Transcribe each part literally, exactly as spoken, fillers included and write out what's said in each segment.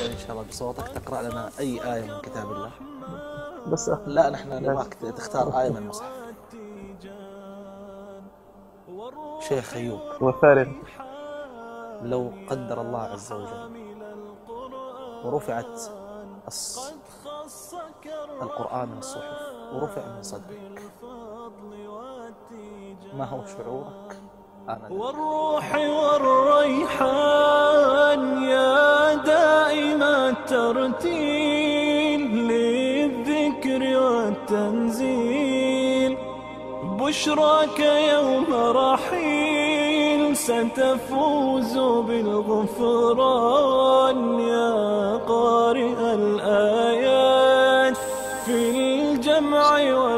يعني إن شاء الله بصوتك تقرأ لنا أي آية من كتاب الله. بس أخ... لا نحن نبغاك تختار آية من المصحف. شيخ أيوب، وفارغ. لو قدر الله عز وجل ورفعت القرآن من الصحف ورفع من صدرك، ما هو شعورك؟ أنا والروح والريحان يا دائم الترتيل للذكر والتنزيل، بشراك يوم رحيل ستفوز بالغفران يا قارئ الآيات في الجمع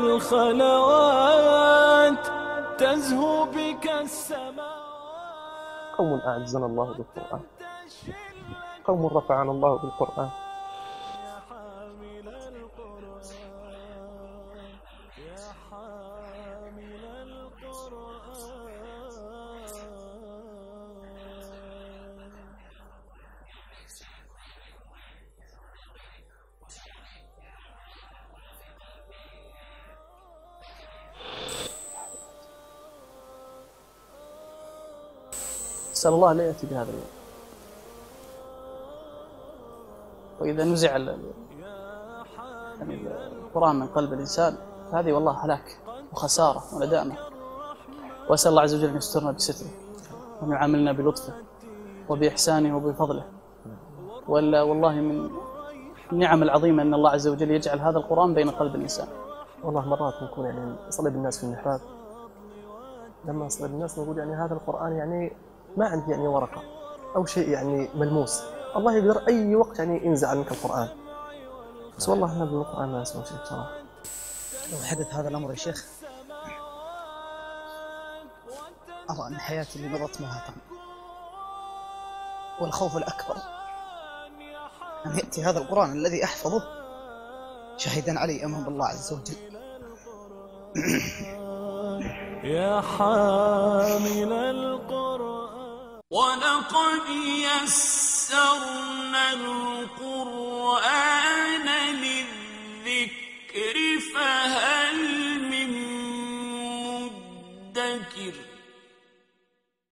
والخلوات تزهو بك السماوات. قوم أعزنا الله بالقرآن، قوم رفعنا الله بالقرآن. نسأل الله لا يأتي بهذا اليوم. وإذا نزع القرآن من قلب الإنسان فهذه والله هلاك وخسارة وندامة. وأسأل الله عز وجل أن يسترنا بستره وأن يعاملنا بلطفه وبإحسانه وبفضله. ولا والله من النعم العظيمة أن الله عز وجل يجعل هذا القرآن بين قلب الإنسان. والله مرات نكون يعني أصلي بالناس في المحراب، لما أصلي بالناس نقول يعني هذا القرآن يعني ما عندي يعني ورقة أو شيء يعني ملموس، الله يقدر أي وقت يعني ينزع عنك القرآن. بس والله أنا بالقرآن ما أسوي شيء بصراحة. لو حدث هذا الأمر يا شيخ أرى أن حياتي اللي مضت مهاطا، والخوف الأكبر أن يأتي هذا القرآن الذي أحفظه شهيدا علي أمام الله عز وجل. يا حامل القرآن ولقد يسرنا القرآن للذكر فهل